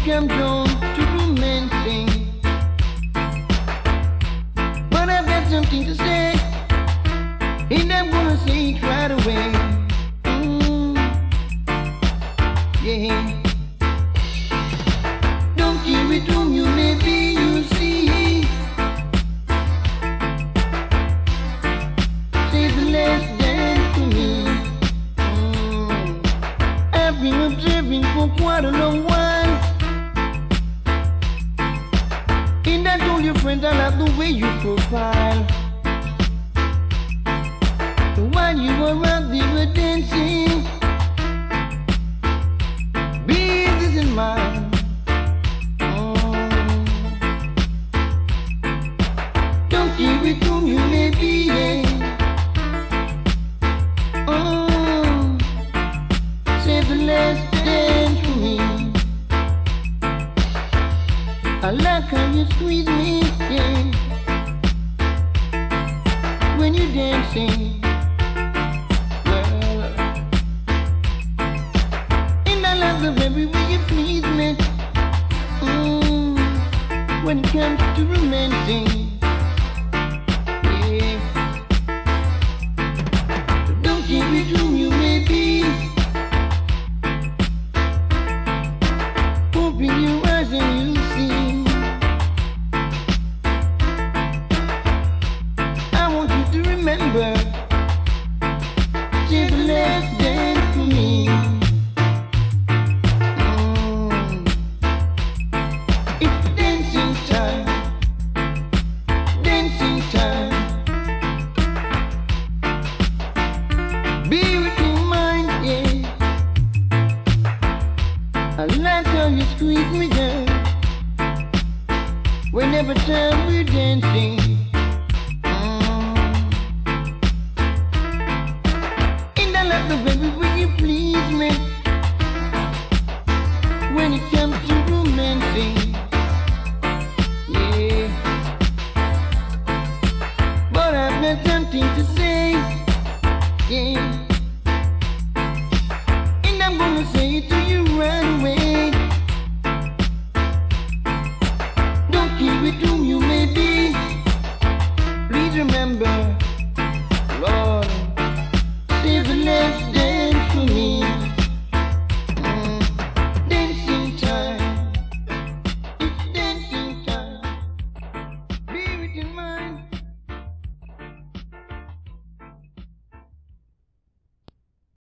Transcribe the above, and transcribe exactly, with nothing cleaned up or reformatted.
comes on to romancing, but I've got something to say, and I'm gonna say it right away. Mm, yeah. Don't give it to you, maybe you see. Say the last dance to me. Mm, I've been observing for quite a long while, and I told your friends I love the way you profile. While you were out there were dancing, business in mind. Oh. Don't give it to me, maybe, yeah. Oh, say the last dance for me. I like how you squeeze me, yeah, when you're dancing. The very way you please me, mm, when it comes to romancing, yeah. Don't give it to you, maybe. Open your eyes and you'll see. I want you to remember, say the last dance for me. I like how you squeeze me down whenever time we're dancing. Mm. And I love the baby when you please me.